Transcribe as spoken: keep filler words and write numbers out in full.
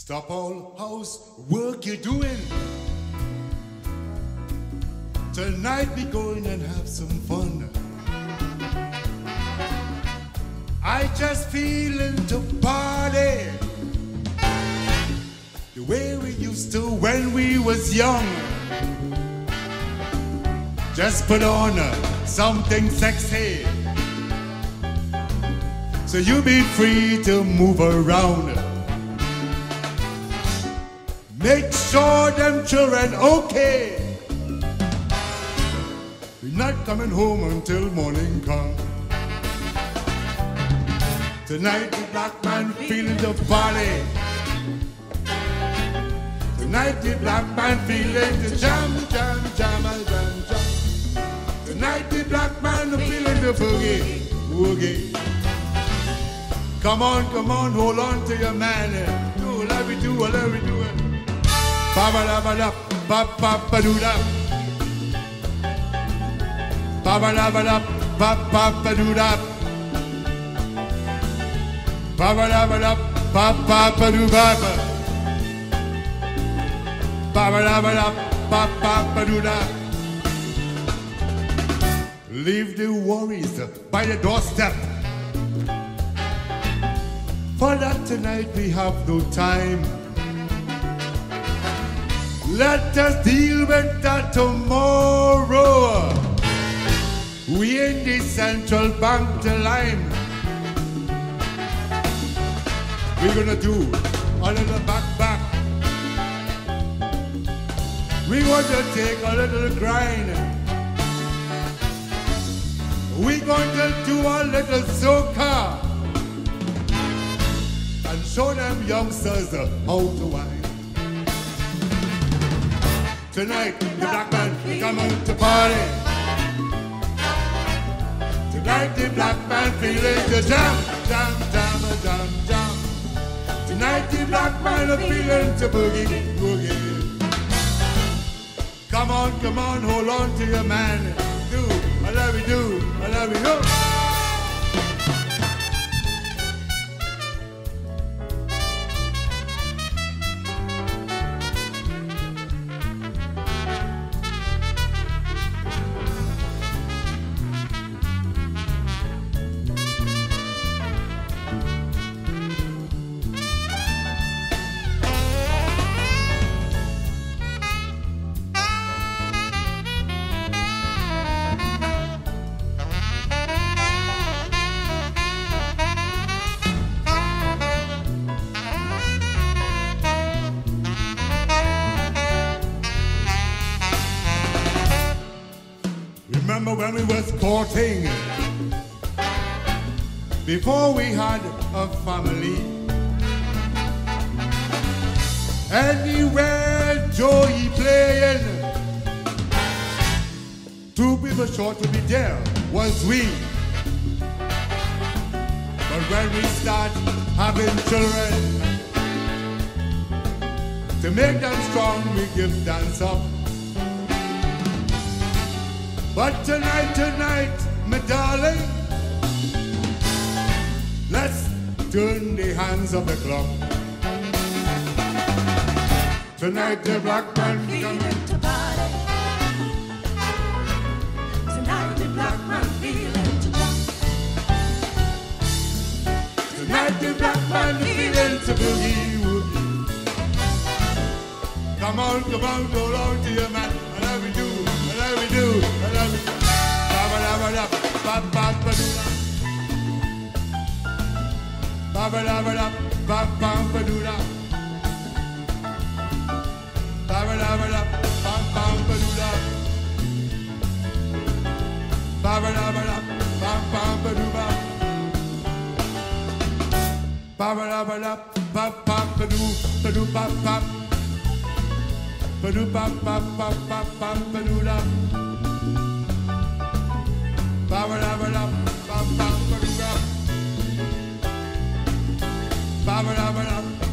Stop all house work you're doing. Tonight we going and have some fun. I just feeling to party the way we used to when we was young. Just put on uh, something sexy so you be free to move around. Make sure them children okay. We're not coming home until morning come. Tonight the black man feeling the party. Tonight the black man feeling the jam, jam, jam, jam, jam. Tonight the black man feeling the boogie, boogie. Come on, come on, hold on to your man. Do let me do, let me do it. Ba ba da ba da, ba ba ba do da. Ba ba da ba da, ba ba ba do da. Ba ba da ba da, ba ba ba do ba ba. Ba ba da ba da, ba ba ba do da. Leave the worries by the doorstep. For that tonight we have no time. Let us deal with that tomorrow. We in the central bank to lime. We're gonna do a little back back. We want to take a little grind. We're going to do a little soca and show them youngsters how to wine. Tonight, the black man come out to party. Tonight, the black man feeling the jam, jam, jam, jam, jam. Tonight, the black man feeling the boogie, boogie. Come on, come on, hold on to your man. Do, I love you, do, I love you, do. Remember when we was courting, before we had a family. Anywhere Joey playing, two people sure to be there was we. But when we start having children, to make them strong we give dance up. But tonight, tonight, my darling, let's turn the hands of the clock. Tonight the black man feeling to party. Tonight the black man feeling to jump. Tonight the black man feeling to boogie woogie. Come on, come on, hold on to your man. I love you do, I love you do, I love you do. Ba ba da ba da, ba ba ba do da. Ba ba da ba da, ba ba ba do da. Ba ba da ba da, ba ba ba do da. Ba ba da ba da, ba ba ba do ba. Ba ba da ba da, ba ba ba do, ba do ba ba. Ba do ba ba ba ba ba ba do da. Ba ba da ba da, ba ba ba do da. Ba ba da ba da.